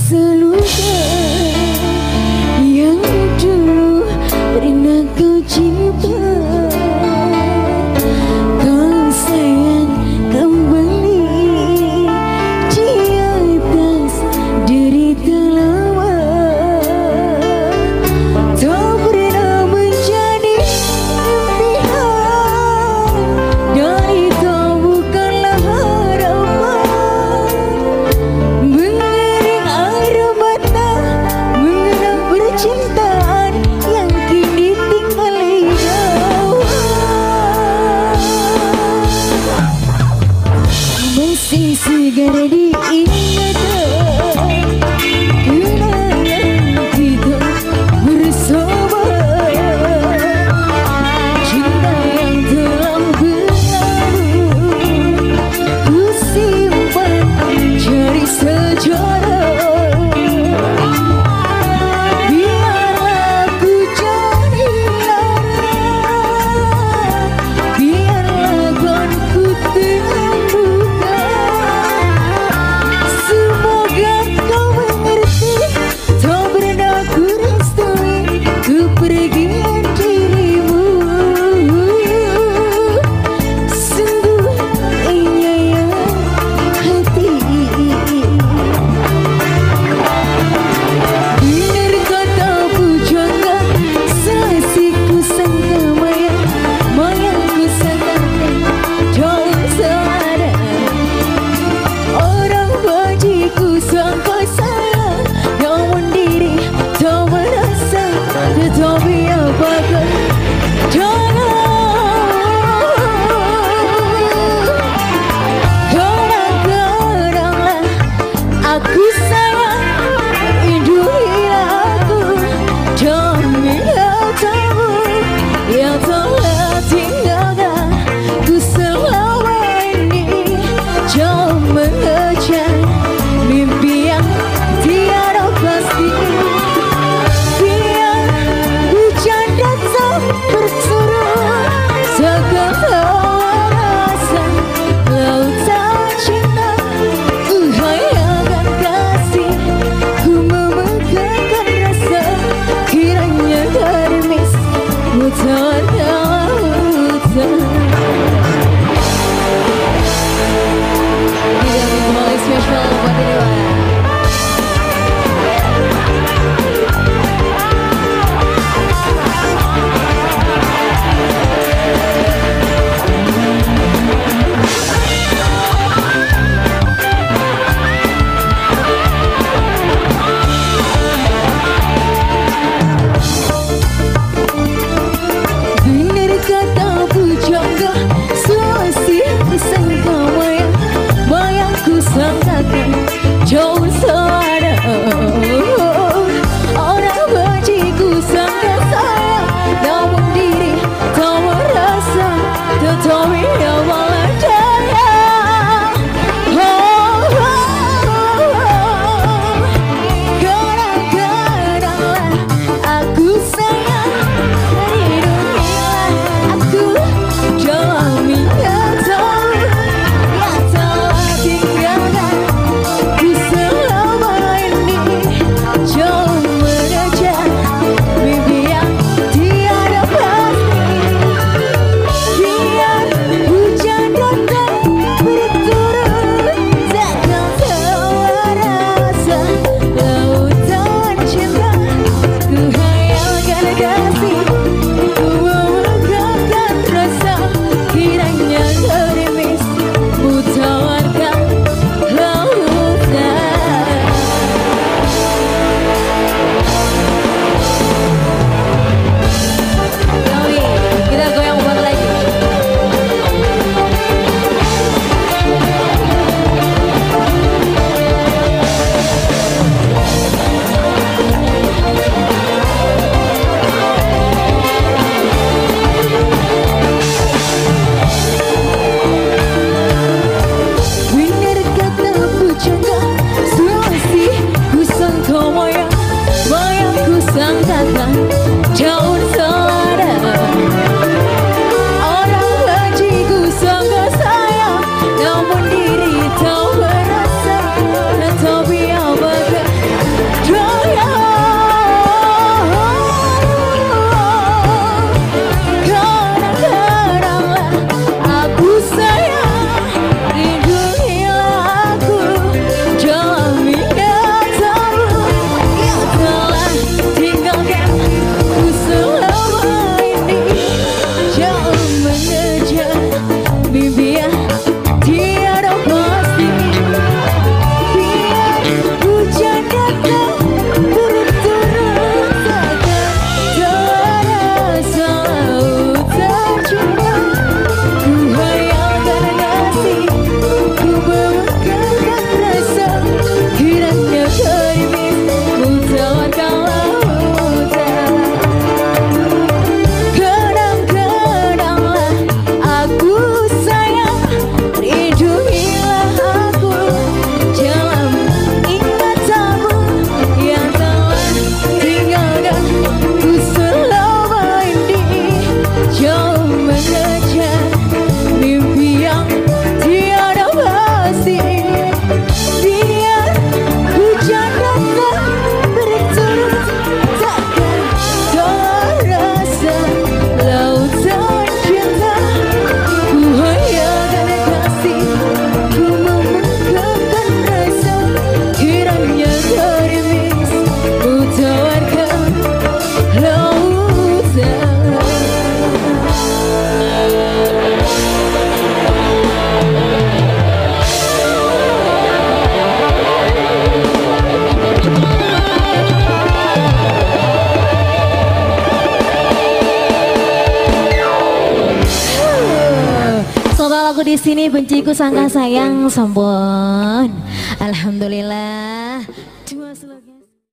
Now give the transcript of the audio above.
seluka yang dulu pernah kau cipta. Kau sayang kembali di atas derita lama. Tak pernah menjadi impian dan itu bukanlah harapan. Mengering air mata mengenang percintaan yang kini tinggal jauh. Masih segar diingatan kenangan kita bersama. Cinta yang telah berlalu ku simpan cari sejarah. Biarlah ku jadi lara, biarlah ku dengan duka. Semoga kau mengerti, tak pernah ku restui kepergian dirimu. Sungguh menyayang hati. Benar kata pujangga, sasiku sangka maya, mayaku sangka jauh seada. Orang bajiku sangka sayang, namun diri tak merasa. Tetapi apakah kadang-kadanglah aku sayang, hidupilah aku demi tamu yang telah tinggalkan ku selama ini. Jauh mengejar mimpi yang tiada pasti. Biar hujan datang bersuruh, segala rasa lautan cinta ku hayalkan kasih. Ku memegangkan rasa kiranya gerimis hutan lautan. Tidak kembali spesial buat Dewa. Benar kata pujangga, sasiku sangka maya, mayaku sangkakan jauh seada. Orang bajiku sangka sayang, namun diri tak merasa. Tetapi malah daya. Kadang-kadanglah aku sayang, hidupilah aku demi tamu yang telah tinggalkan ku selama kalau aku di sini benciku sangka sayang sampun. Alhamdulillah. Dua slogan.